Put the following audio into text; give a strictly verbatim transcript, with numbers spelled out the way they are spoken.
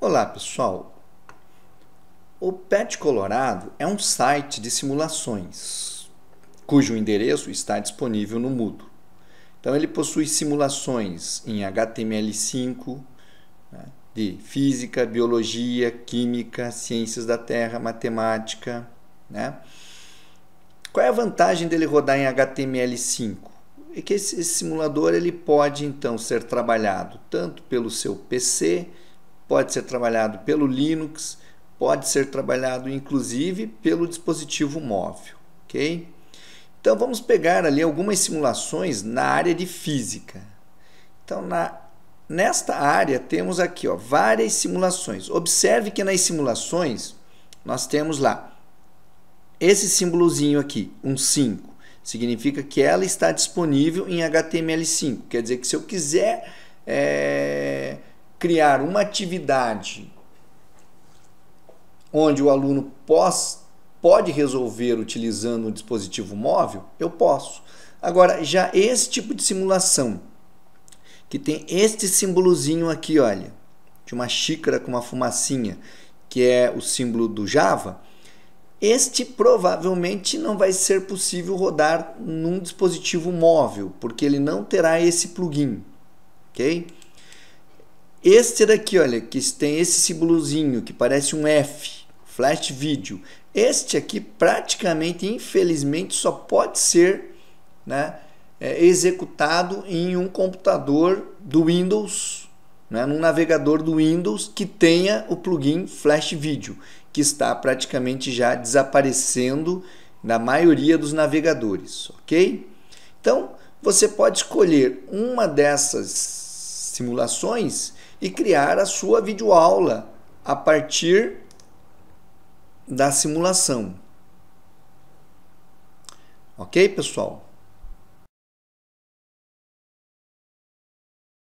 Olá, pessoal. O Pet Colorado é um site de simulações, cujo endereço está disponível no Moodle. Então, ele possui simulações em H T M L cinco, né, de física, biologia, química, ciências da terra, matemática. Né? Qual é a vantagem dele rodar em H T M L cinco? É que esse, esse simulador ele pode, então, ser trabalhado tanto pelo seu P C, pode ser trabalhado pelo Linux, pode ser trabalhado inclusive pelo dispositivo móvel, ok? Então vamos pegar ali algumas simulações na área de física. Então na, nesta área temos aqui ó, várias simulações. Observe que nas simulações nós temos lá esse símbolozinho aqui, um cinco. Significa que ela está disponível em H T M L cinco. Quer dizer que se eu quiser é, criar uma atividade onde o aluno pós, pode resolver utilizando um dispositivo móvel, eu posso. Agora, já esse tipo de simulação, que tem este símbolozinho aqui, olha, de uma xícara com uma fumacinha, que é o símbolo do Java, este provavelmente não vai ser possível rodar num dispositivo móvel, porque ele não terá esse plugin, ok? Este daqui, olha, que tem esse símbolozinho que parece um F, Flash Video. Este aqui praticamente, infelizmente, só pode ser, né, é, executado em um computador do Windows, né, num navegador do Windows que tenha o plugin Flash Video, que está praticamente já desaparecendo na maioria dos navegadores, ok? Então, você pode escolher uma dessas simulações e criar a sua videoaula a partir da simulação. Ok, pessoal?